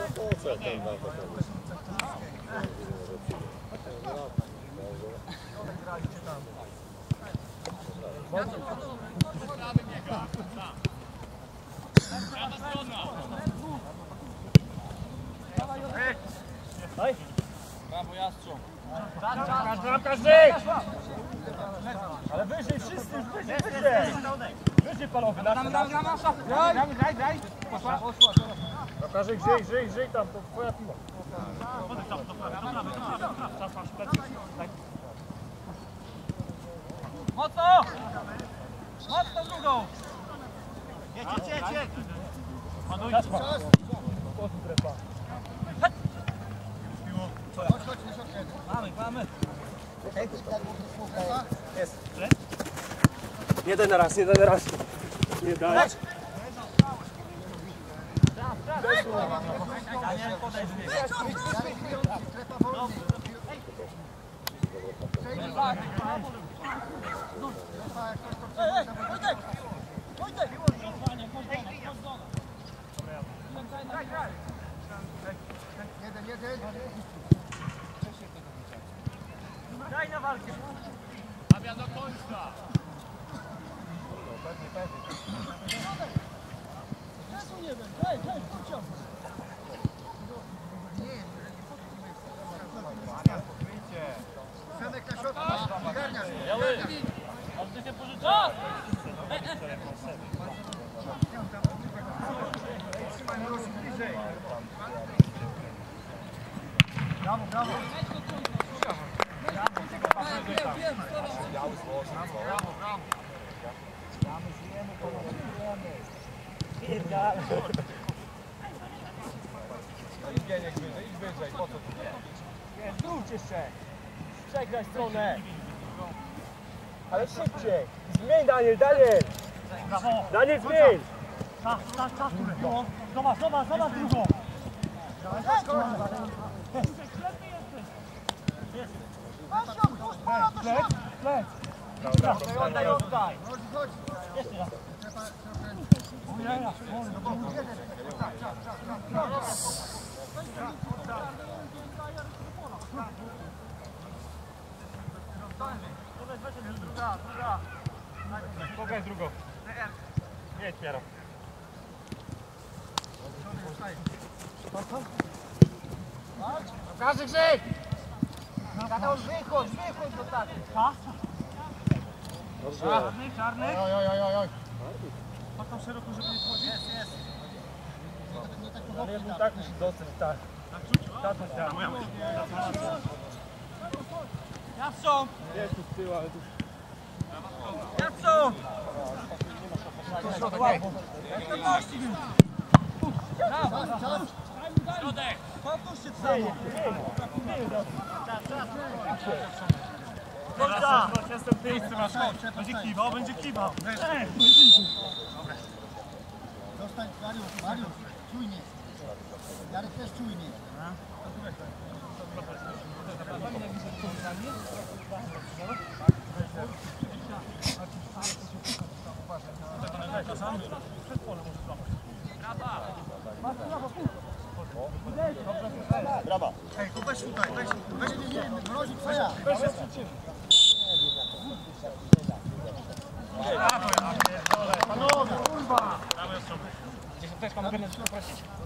Brawo, Jastrząb. Każdy! Ale wyżej, wszyscy już wyżej! Wyżej panowie, graj! Poszła? Każdy grzyj tam, to twoja piła. Mocno! Mocno drugą! Jedź! Mamy. Jest. Jeden raz. Nie dać. Daniel, podejdź mnie. Wojtek! Jeden. Daj na walkę. Fabian do końca. Nie wiem, daj, wyciągnij. Przemek na środku, garniasz. Ale ty się pożyczasz. Trzymaj Miłosik bliżej. Brawo. Brawo. Idź wyżej, po co tu? Wróć jeszcze! Przegraj stronę! Ale szybciej! Zmień Daniel! Daniel, zmień! Czas, zobacz drugą! Plec! Oddaj! Jeszcze raz! Pokaż drugą. Jedź, Piero. Każdy grzyb! Tadeusz, wychodź do taty. Czarny. Oj. Chodź tam szeroko, żeby nie wchodzić. Jest. Ale jakby tak musi dostać, tak. Jastrząb! Jest tu z tyłu, ale tu... Jastrząb! Środek! Powtórzcie to samo! Jestem w miejscu, masz chodź. Będzie kiwał. Zostań, Mariusz, czujnie. Jarek też czujnie. Brawa. Ej, to weź tutaj, weź nie, mrozik twoja. Panowie, kurwa! Też pan mogę prosić?